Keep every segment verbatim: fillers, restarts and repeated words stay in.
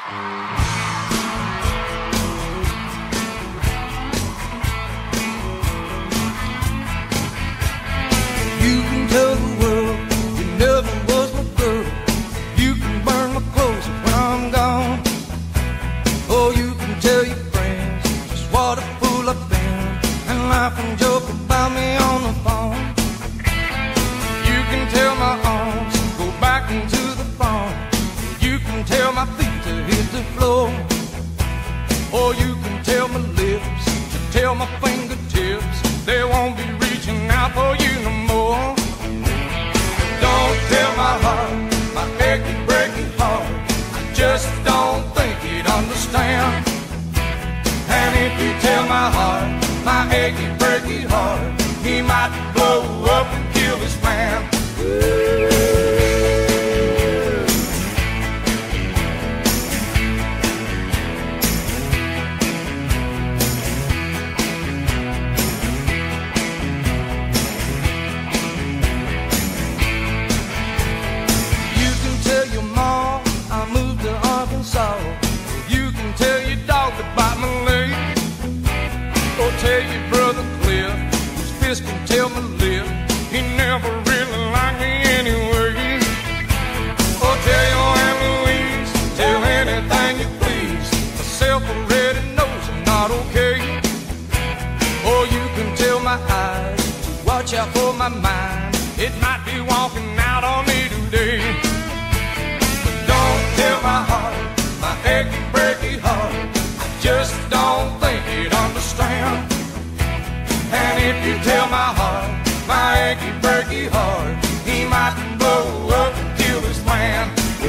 You can tell the world you never was my girl. You can burn my clothes when I'm gone. Oh, you can tell your friends just what a fool I've been, and laugh and joke about me on the phone. You can tell my arms go back into the farm. You can tell my feet to hit the floor. Or you can tell my lips to tell my fingertips they won't be reaching out for you no more. Don't tell my heart, my achy, breaky heart, I just don't think he'd understand. And if you tell my heart, my achy, breaky heart, he might blow up and kill this man. Tell your brother Cliff, whose fist can tell my lip, he never really liked me anyway. Or tell your Aunt Louise, tell anything you please, myself already knows I'm not okay. Or you can tell my eyes to watch out for my mind, it might be walking out on me today. But don't tell my heart, my achy, breaky heart, I just don't think he'd understand. And if you tell my heart, my achy, breaky heart, he might blow up and kill this man.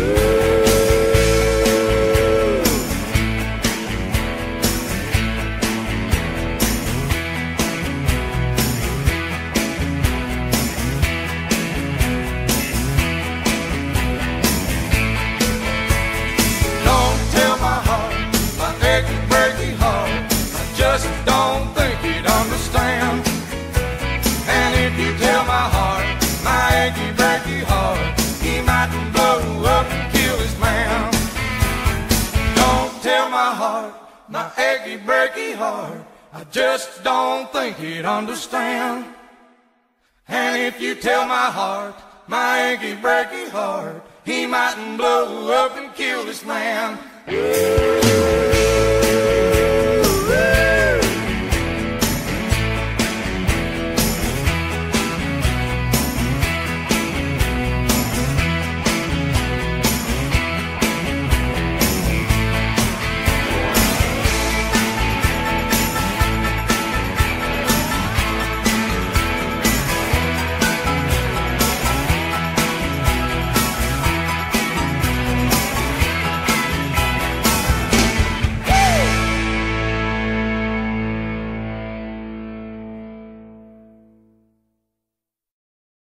Don't tell my heart, my achy, breaky heart, I just don't think he'd understand. And if you tell my heart, my achy, breaky heart, he might blow up and kill this man. Don't tell my heart, my achy, breaky heart, I just don't think he'd understand. And if you tell my heart, my achy, breaky heart, he might blow up and kill this man.